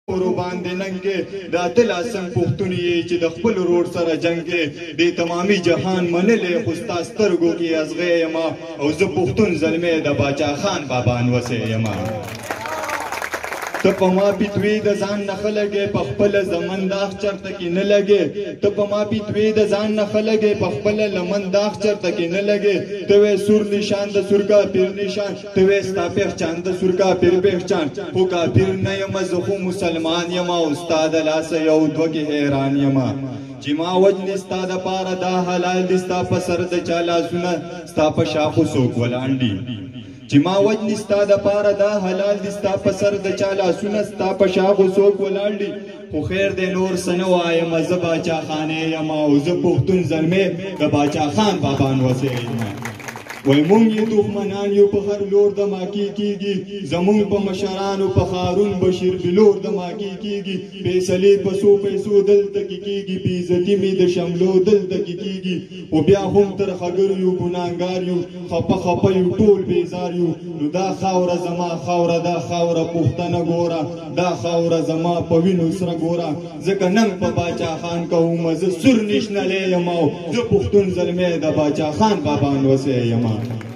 ورو باندې ننګې دا تل اسم پښتون یې چې د خپل روډ سره جنګ کې د تمامي جهان منلې خو ستا سترګو کې ازغې یما او زه پښتون زلمې د باچا خان بابا انوسې یما ته په ما پیتوي د ځان نه خلګې په خپل زمن داغ چرته کې نه لګې ته په ما پیتوي د ځان نه خلګې په خپل لمن داغ چرته کې نه لګې ته وې سور نشان د سور کا پیر نشان ته وې ستا پہچان د سور کا پیر پہچان خو کافر نه یم زه خو مسلمان یم استاد لاس یو دوه کې حیران یم چې ما وجنې ستا د پاره دا حلال دي ستا په سر د چا لاسونه ستا په شاخو څوک ولاړ دي چې ما وجنې ستا د پاره دا حلال دي ستا په سر د چا لاسونه ستا په شاخو څوک ولاړ دي خو خیر دی نور څه نه وایم زه باچا خانې یم او زه پښتون زلمې د باچا خان بابا انوسې یم وای مونږ یې دښمنان یو په هر لور د ماکي کېږي زمونږ په مشرانو په هارون بشیر بلور د ماکي کېږي فیصلې په څو پیسو دلته کې کېږي بې عزتي مې د شملو دلته کې کېږي خو بیا هم تر خګر یو ګناهګار یو خپه یو ټول بیزار یو نو دا خاوره زما خاوره دا خاوره پښتنه ګوره دا خاوره زما په وینو سره ګوره ځکه نن په باچا خان کوم زه سور نشنلی یم او زه پښتون زلمی د باچا خان بابا انوسې یم